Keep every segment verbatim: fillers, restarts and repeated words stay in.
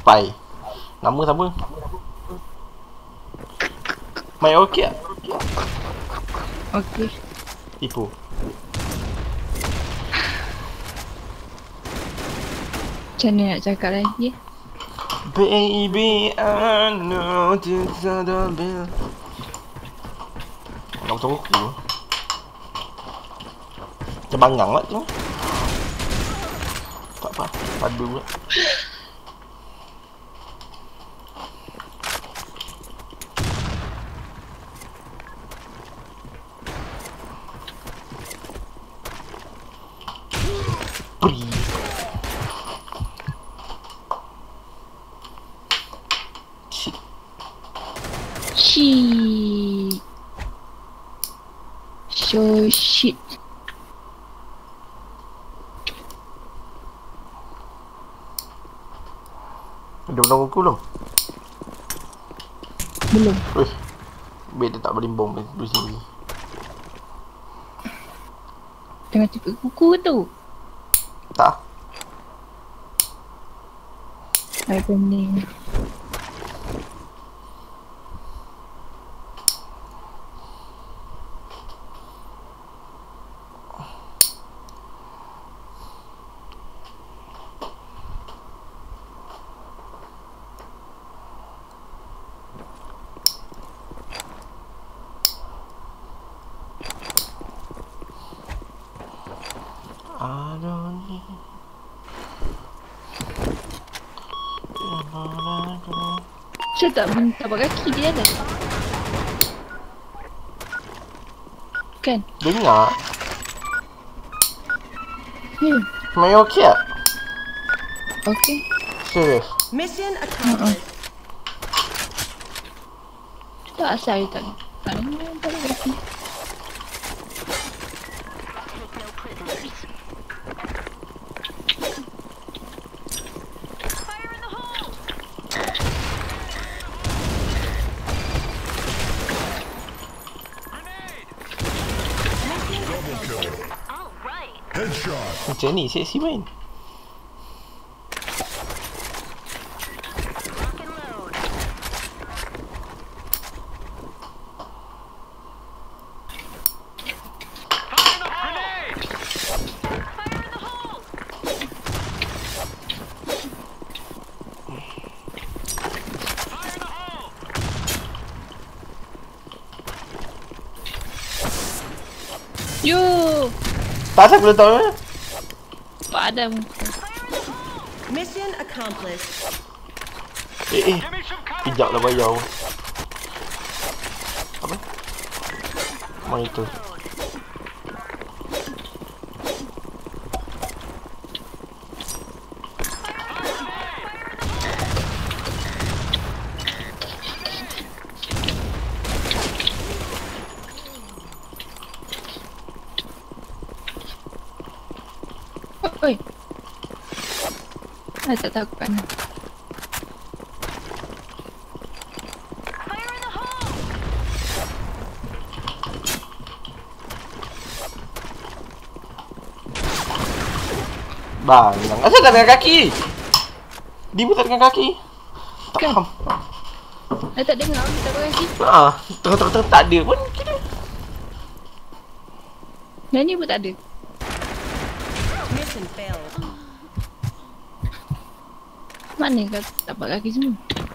Spy. Nama sama. Main okey tak? Okey. Tipu. Macam mana nak cakap lagi? Baby, I know this other bill. Nak betul aku. Macam bangang lah tu. Tak apa, padu lah. Peri. Shit. So shit. Dia menolong aku belum? Belum. Weh, baik dia tak boleh bom di sini. Tengah tipu kuku tu. Tak. Saya pening. I don't need. Saya tak tapak kaki dia dah. Kan? Dengar. Hmm. Main okey tak? Okey. Serius. Mission accomplished. Tak asal tak. Tak nak tapak kaki. Macam ni seksi main. Yo. Tak asal aku dah tahu eh. Padam. Mission accomplished. Eh eh. Kejap lah bayar. Apa? Mana itu? Oi. Saya tak tahu kan. Bangang. Asal tak dengan kaki? Dia pun tak dengan kaki. Tak Kan? faham. Saya tak dengar tak tapak kaki. Haa. Tengah-tengah tak ada pun. Kira. Yang ni pun tak ada. Mission failed. Mana kau tapak kaki semua?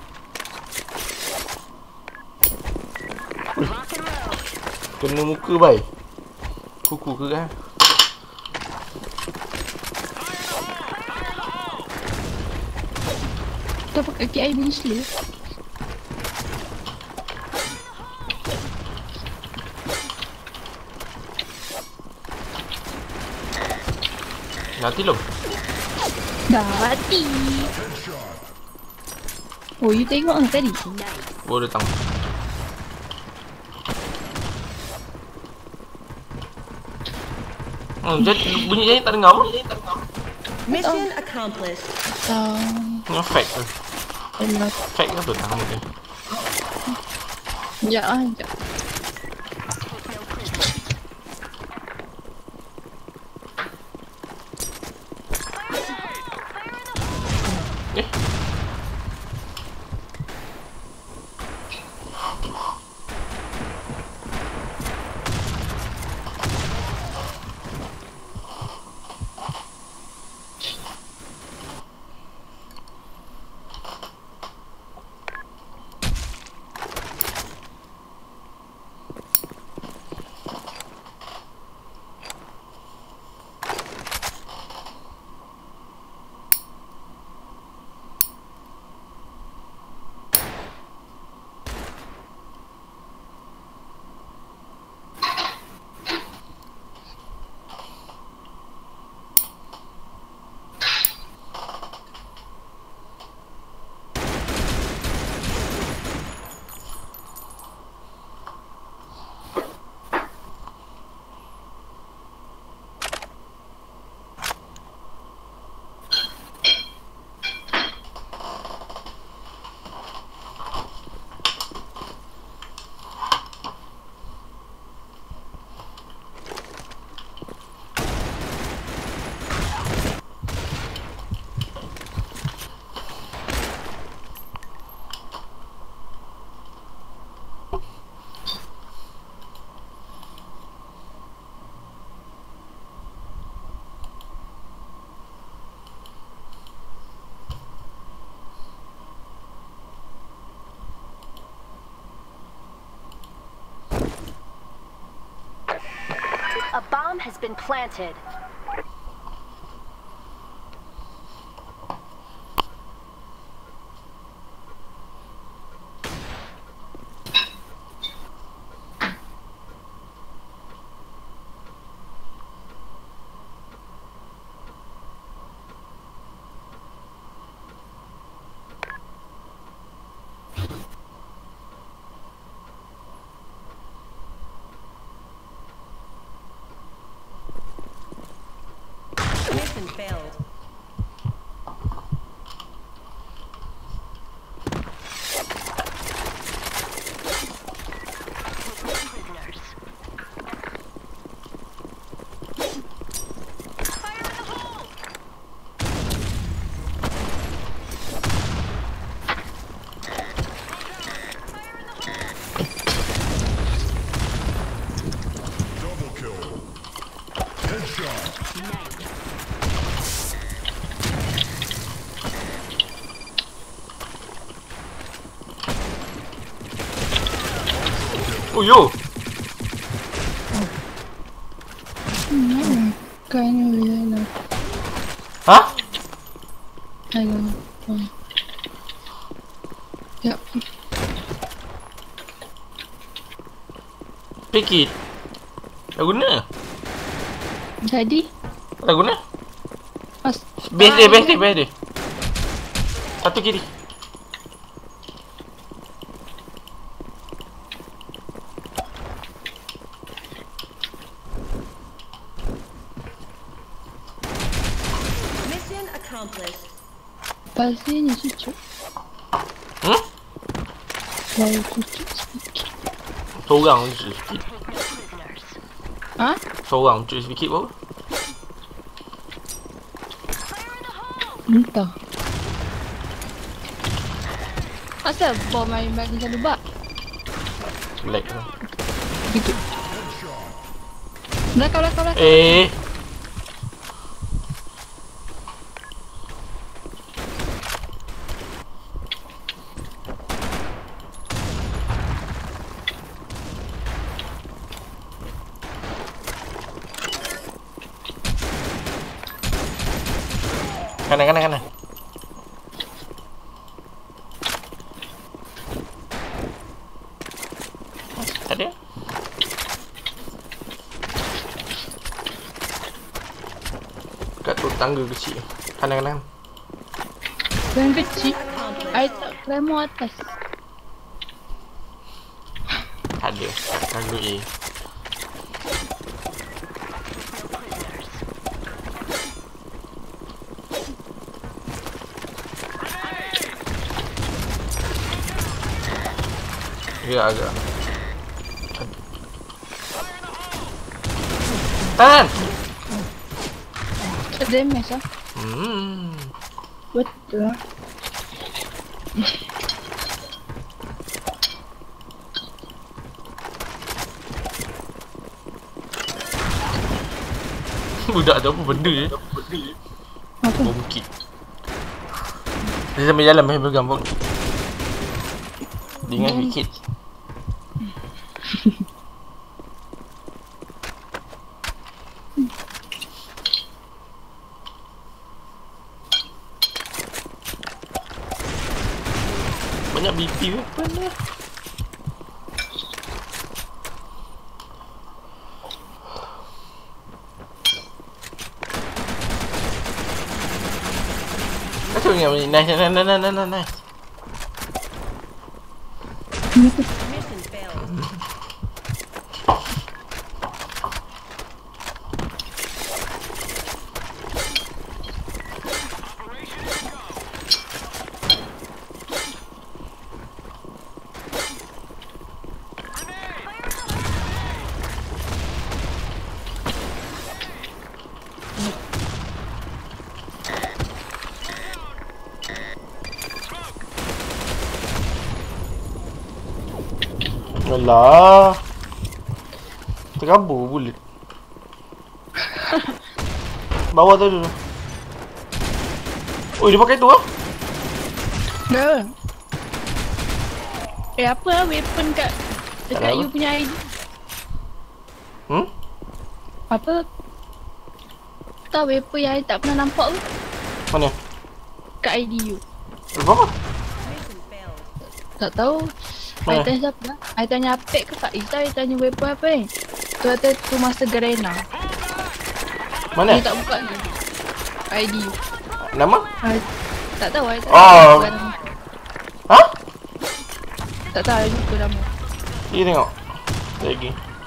Kena muka bai. Kuku ke kan? Tapak kaki air bunyi slow. Nanti lo. Dah mati. Oh, you tengok lah tadi. Oh datang. Hmm, jadi bunyi jadi tak dengar pun. Mission accomplished. Atau... Yang fake tu. Allah. Fake ke betul tak mungkin. Sekejap lah, sekejap. Eh. has been planted. Mission failed. Prisoners. Fire in the hole! Double kill. Headshot. Oh yo. Hmm, kayaknya boleh lah. Hah? Ayo. Oh. Yap. Pick it. Dah guna. Jadi, Dah guna. pas. Base dia, base dia, base dia. Satu kiri. Mission accomplished. Pastinya cucuk. Hmm? Lalu cucuk sedikit. Seorang je sikit. Prisoners. Ha? Seorang je sikit baru. Fire in the hole! Entah. Asal bom main bagi selalu bak? Lag lah. Gitu. Belakang, belakang, belakang. Eh. Kanan, kanan, kanan. Tak ada. Kat tu tangga kecil. Kanan, kanan. Yang kecil. I tak remo atas. Tak ada. Kat tangga A. Ya agak. Tahan! Tak damage lah. Hmm. Betul lah. Budak tu apa benda je? Apa? Bom kit. Dia sambil jalan main pegang bom. Dia ingat kit. Banyak B P weapon lah. Macam ni, nice, nice, nice, nice, nice, nice. Mission failed. Alah. Terkabur bullet. Bawah tu dulu. Oh, dia pakai tu ah? Dah. Eh apa lah weapon kat dekat Tak you punya I D? Hmm? Apa? Tahu apa yang I tak pernah nampak tu? Mana? Kat I D U. Apa? Mission failed. Tak tahu. I Mana? tanya siapa lah? I tanya Apek ke Kak Ita, I tanya weapon apa ni? Tu kata tu Master Garena. Mana? Dia tak buka ni. I D U. Nama? I, tak tahu, I tak Oh. tahu nama. Ha? Tak tahu, I lupa nama. Pergi tengok. Lagi.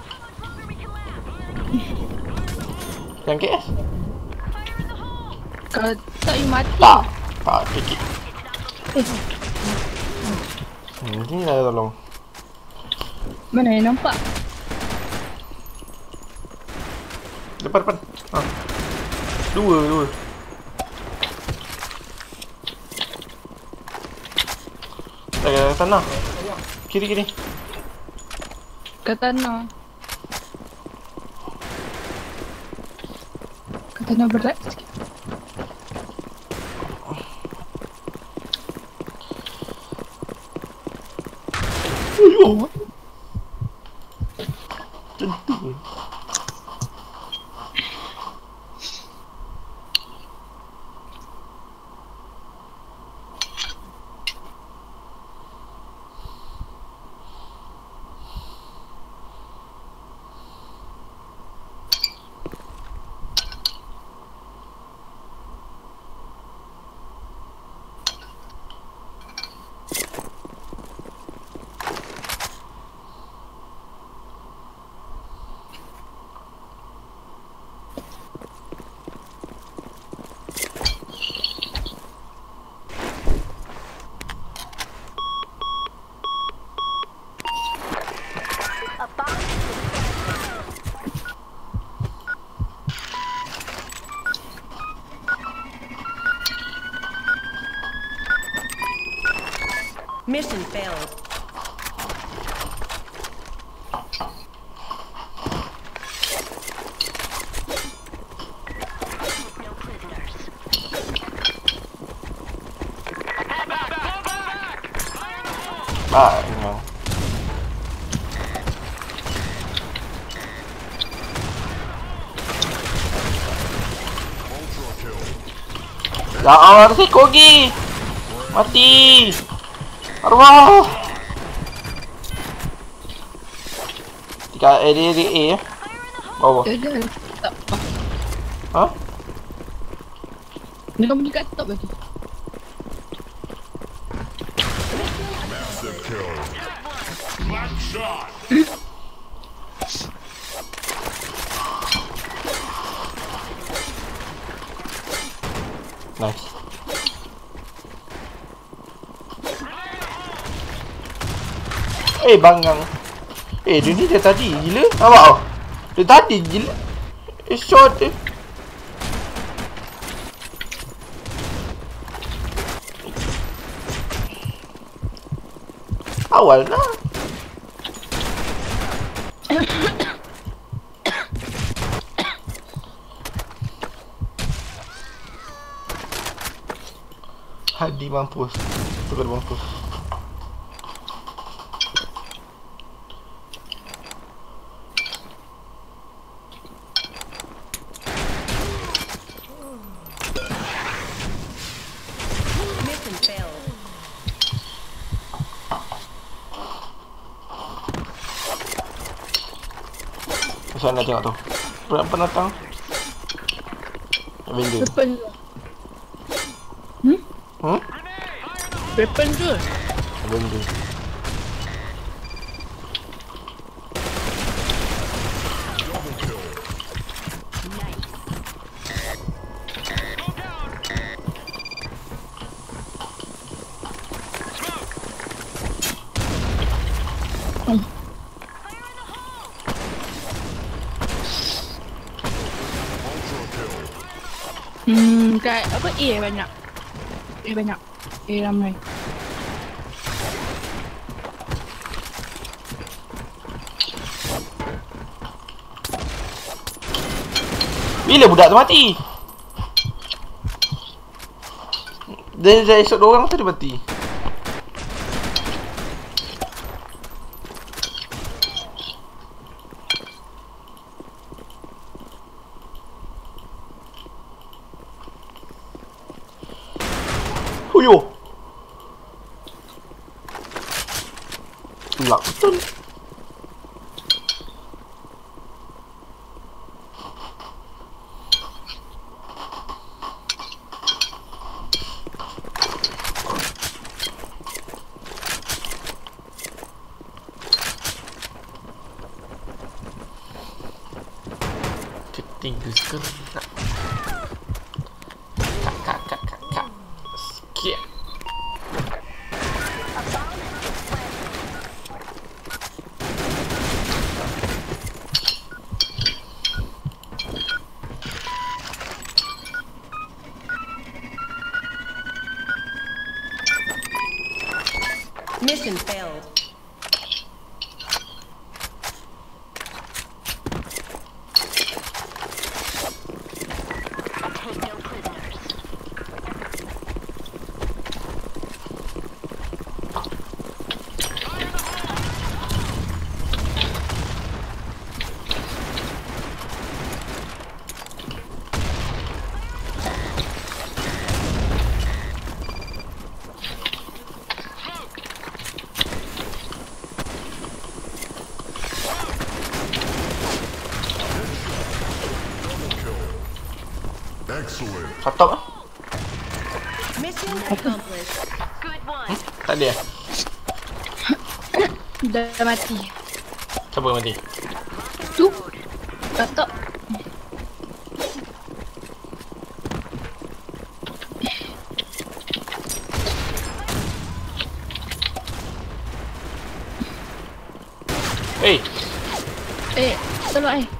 Yang K S? Kalau tak, you mati. Tak. Tak, sikit. Eh, Hmm, ni dah tolong. mana yang nampak? Depan, depan. Ha. Dua, dua. Dah ke tanah. Kiri, kiri. Kat tanah. Kat tanah berat sikit. Uyuh. Tentu. A bomb Mission failed. no prisoners. Ah, memang. Ultra kill. Ya Allah, ada seko lagi. Mati. Arwah. Dekat area area A ya. Bawah. Dia ada tak apa. Ha? Dia kan bunyi kat top lagi. Massive kill. Black shot. Nice. Eh bangang. Eh dia ni dia tadi gila. Nampak tau. Dia tadi gila. Eh shot dia. Awal lah. Hadi mampus. Tukar mampus. Mission failed. Macam mana nak tengok tu? Berapa datang? Avenger. Weapon tu. Hmm? Hmm? Weapon tu. Avenger. Double kill. Ultra kill. Hmm, kat apa A banyak. A banyak. A ramai. Bila budak tu mati? Dia dah esok dua orang tadi mati. Pulak betul. Ketinggal sekerak. Kak, kak, kak, kak, kak. Sikit. Mission failed. Take no prisoners. Excellent. Patop ah. Mission accomplished. Good one. Tak ada. Dah mati. Siapa yang mati? Tu. Tak tak. Eh, Eh, tolong eh.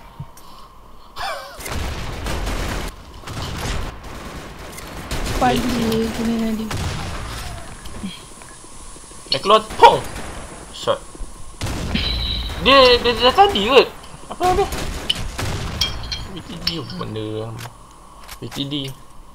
Pagi kena nanti. dah keluar pong. Shot. Dia dia dah tadi kot. Apa apa? B T D apa benda? B T D.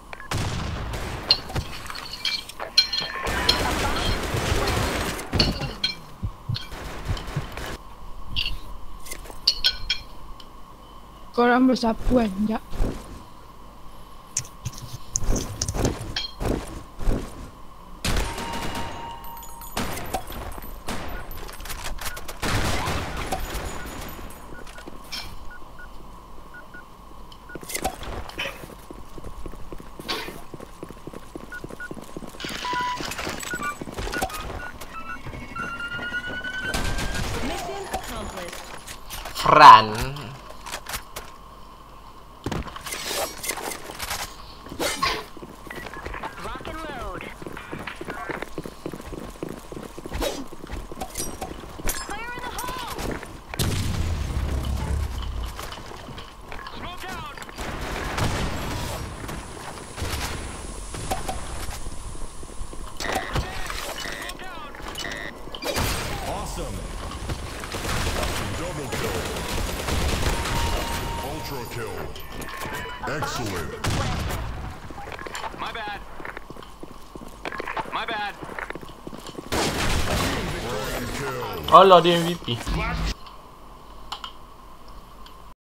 Korang bersapu kan? Sekejap. Mission accomplished. Fran. Lock and load. Fire in the hole. Smoke out. Awesome. Double kill. Ultra kill. Excellent. My bad. My bad. Ryan kill. Alah dia M V P. Black